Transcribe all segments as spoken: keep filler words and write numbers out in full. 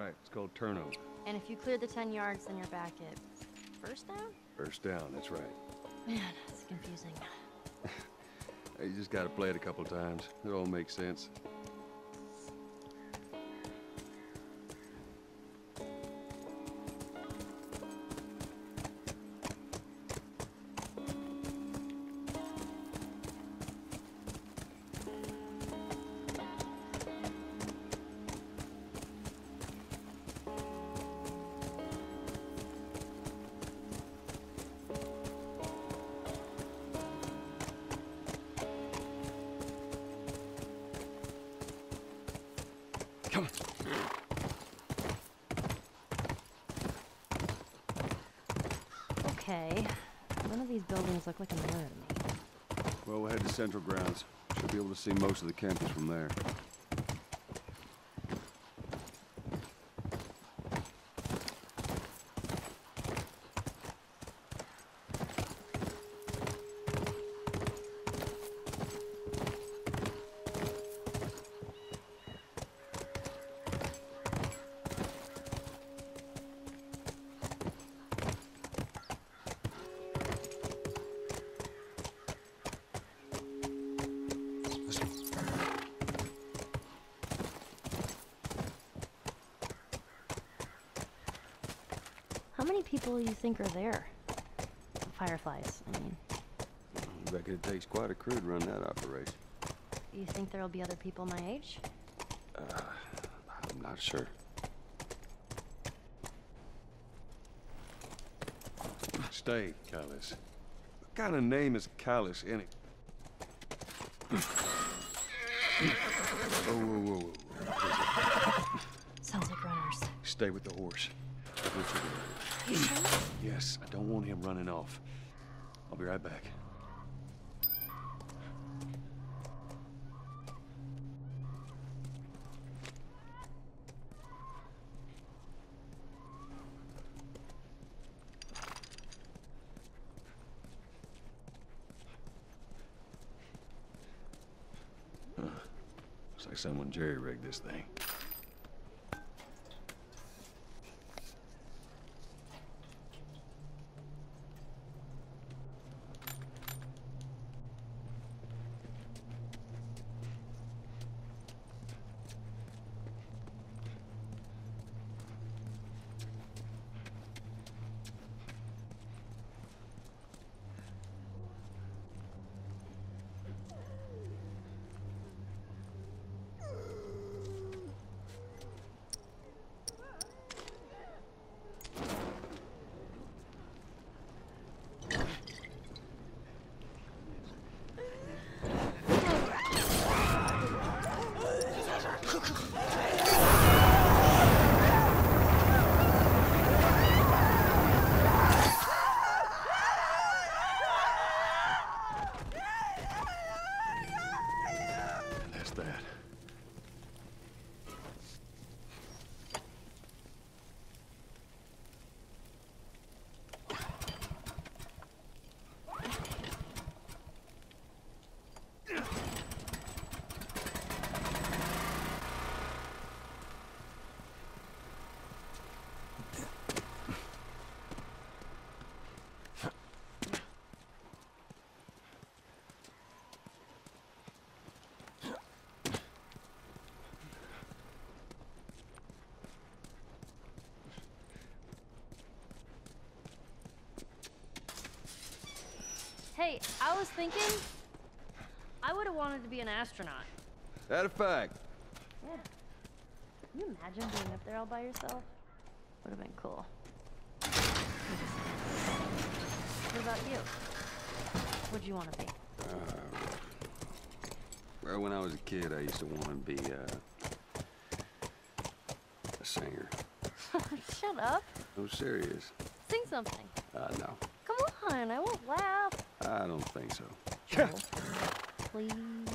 right. It's called turnover. And if you clear the ten yards, then you're back at first down? First down, that's right. Man, it's confusing. You just gotta play it a couple times. It all makes sense. Come on. Okay. None of these buildings look like a mirror to me. Well, we'll head to Central Grounds. Should be able to see most of the campus from there. How many people do you think are there? Fireflies, I mean. I reckon it takes quite a crew to run that operation. You think there'll be other people my age? Uh, I'm not sure. Stay, Callus. What kind of name is Callus in it? Whoa, whoa, whoa, whoa. Sounds like runners. Stay with the horse. You sure? Yes, I don't want him running off. I'll be right back. Huh. Looks like someone jerry-rigged this thing. That. Hey, I was thinking, I would have wanted to be an astronaut. That a fact. Yeah. Can you imagine being up there all by yourself? Would have been cool. What about you? What'd you want to be? Uh, well, when I was a kid, I used to want to be uh, a singer. Shut up. No, serious. Sing something. Uh, no. Come on, I won't laugh. I don't think so. Joel, please.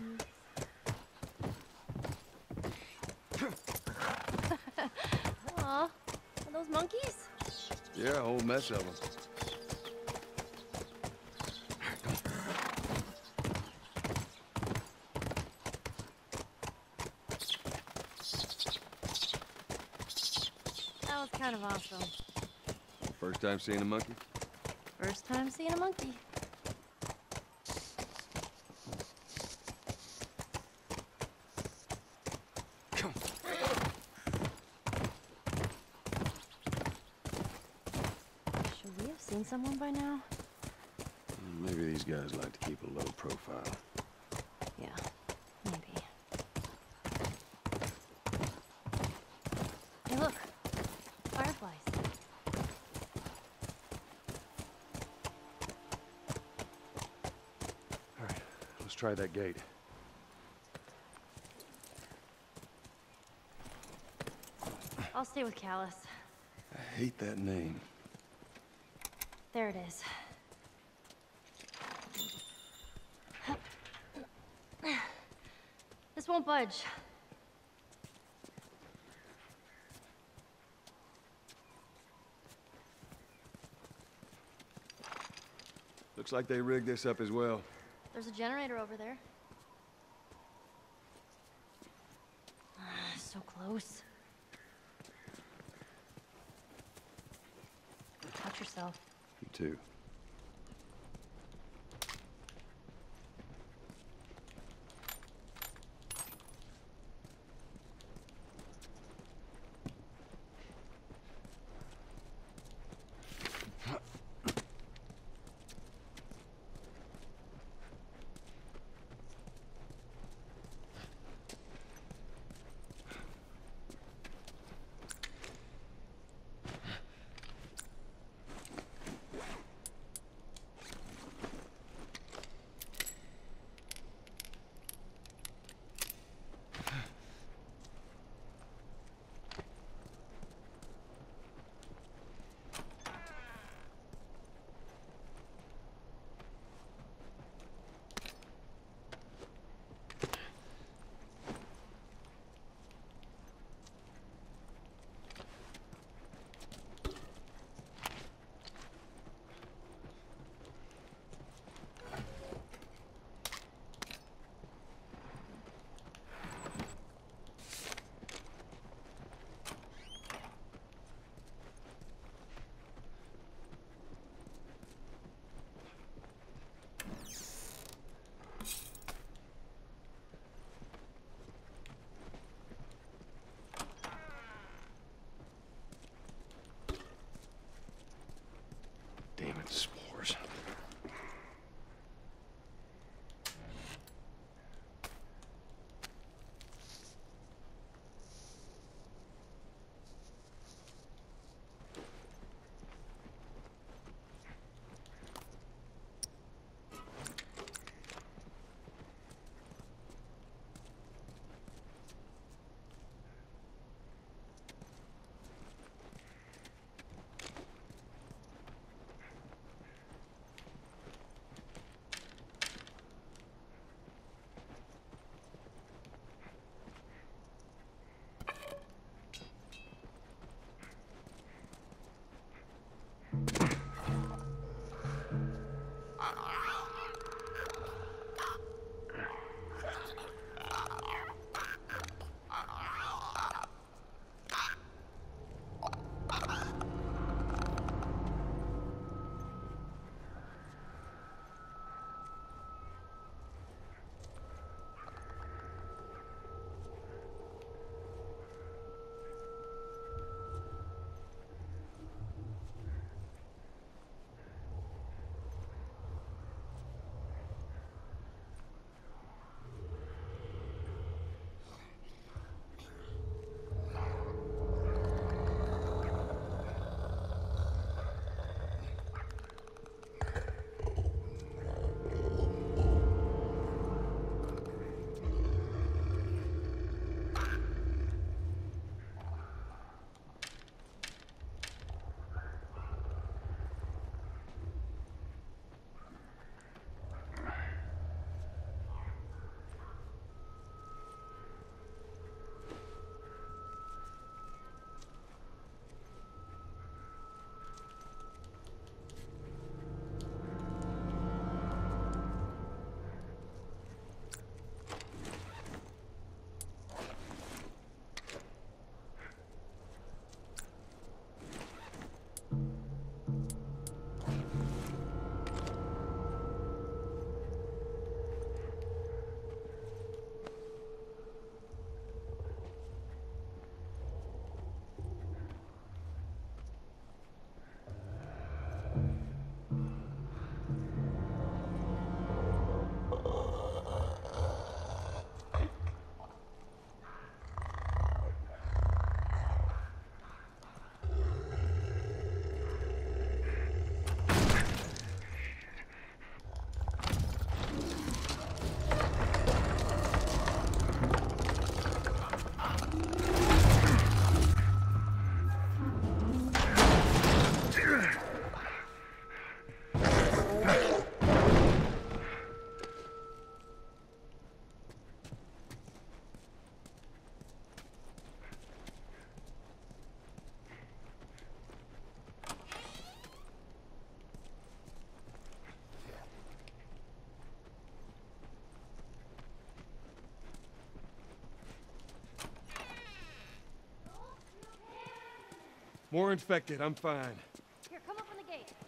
Aw, are those monkeys? Yeah, a whole mess of them. kind of awesome. First time seeing a monkey? First time seeing a monkey. Come on. Should we have seen someone by now? Maybe these guys like to keep a low profile. Yeah, maybe. Hey, look. Fireflies. All right, let's try that gate. I'll stay with Callus. I hate that name. There it is. This won't budge. Looks like they rigged this up as well. There's a generator over there. So close. Watch yourself. You too. More infected, I'm fine. Here, come open the gate.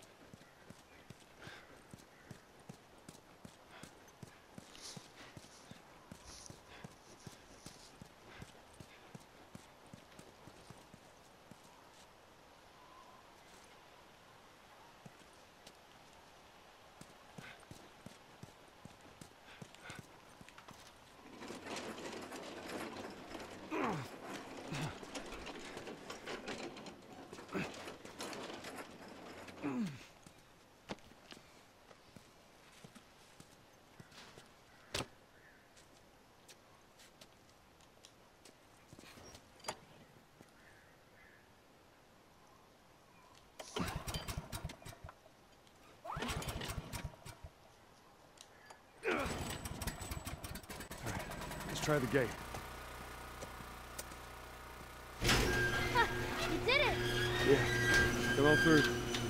Let's try the gate. Ha! You did it! Yeah. Come on through.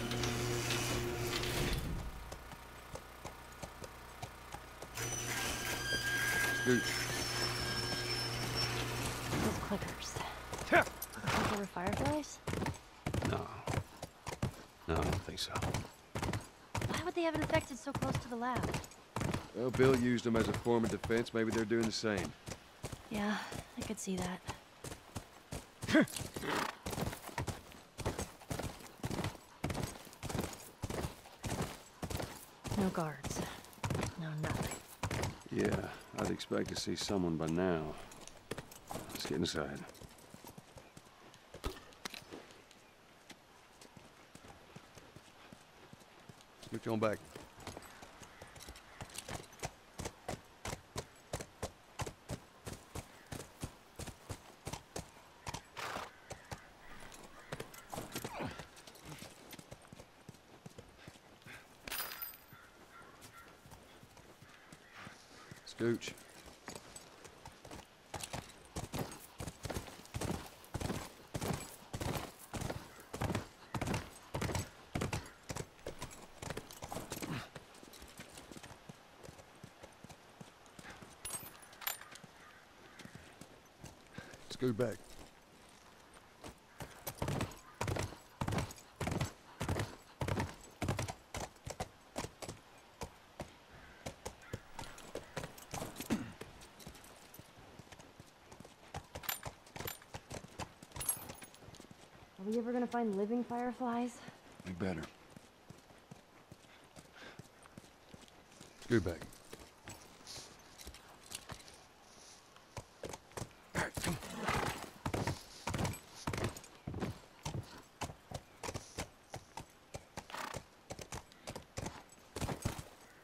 Scoot. Those clickers. Those were fireflies? No. No, I don't think so. Why would they have infected so close to the lab? Well, Bill used them as a form of defense. Maybe they're doing the same. Yeah, I could see that. No guards. No nothing. Yeah, I'd expect to see someone by now. Let's get inside. Get you on back. Scooch. Scoot back. Are we ever gonna find living fireflies? We better. Scoot back.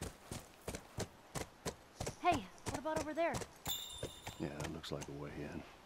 Hey, what about over there? Yeah, that looks like a way in.